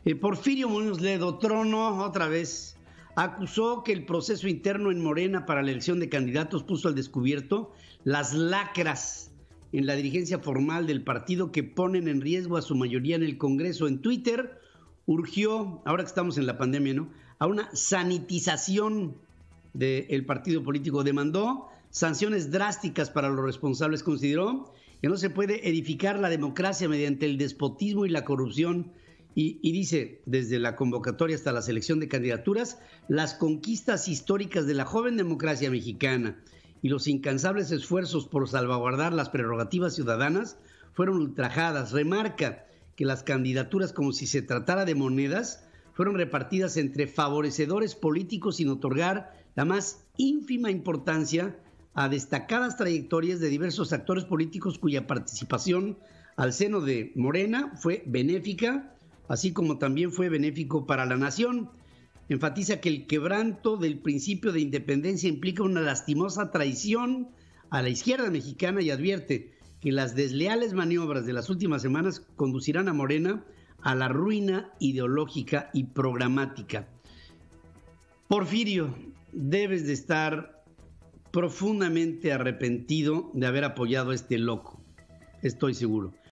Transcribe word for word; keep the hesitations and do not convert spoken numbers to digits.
Eh, Porfirio Muñoz Ledo, Trono, otra vez, acusó que el proceso interno en Morena para la elección de candidatos puso al descubierto las lacras en la dirigencia formal del partido que ponen en riesgo a su mayoría en el Congreso. En Twitter urgió, ahora que estamos en la pandemia, ¿no?, a una sanitización del partido político. Demandó sanciones drásticas para los responsables. Consideró que no se puede edificar la democracia mediante el despotismo y la corrupción. Y, y dice, desde la convocatoria hasta la selección de candidaturas, las conquistas históricas de la joven democracia mexicana y los incansables esfuerzos por salvaguardar las prerrogativas ciudadanas fueron ultrajadas. Remarca que las candidaturas, como si se tratara de monedas, fueron repartidas entre favorecedores políticos sin otorgar la más ínfima importancia a destacadas trayectorias de diversos actores políticos cuya participación al seno de Morena fue benéfica, así como también fue benéfico para la nación. Enfatiza que el quebranto del principio de independencia implica una lastimosa traición a la izquierda mexicana y advierte que las desleales maniobras de las últimas semanas conducirán a Morena a la ruina ideológica y programática. Porfirio, debes de estar profundamente arrepentido de haber apoyado a este loco, estoy seguro.